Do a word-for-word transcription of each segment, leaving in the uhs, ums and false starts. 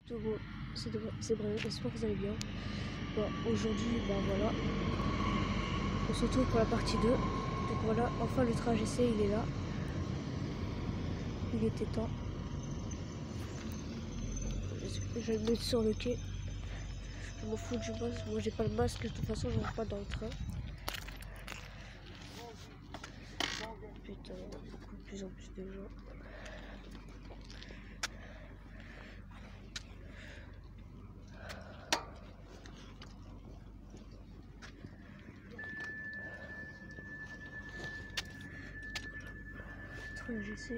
Tout bon, c'est c'est vrai, j'espère que vous allez bien. Bon, aujourd'hui, bah voilà, on se retrouve pour la partie deux. Donc voilà, enfin le trajet essai, il est là. Il était temps. Je vais me mettre sur le quai. Je m'en fous du masque, moi j'ai pas le masque, de toute façon je rentre pas dans le train. Putain, il y a beaucoup de plus en plus de gens. Trajet essai.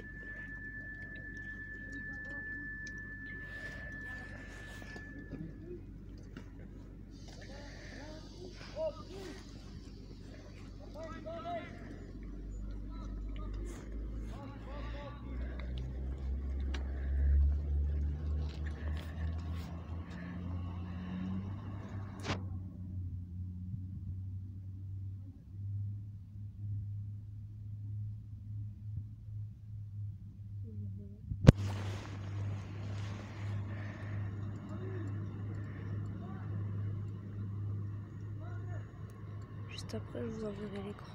Juste après, je vous enverrai l'écran.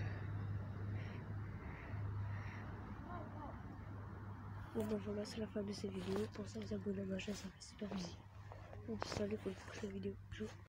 Bon ben voilà, c'est la fin de cette vidéo. Pensez à vous abonner à ma chaîne, ça fait super plaisir. On se salut pour une prochaine vidéo. Bonjour.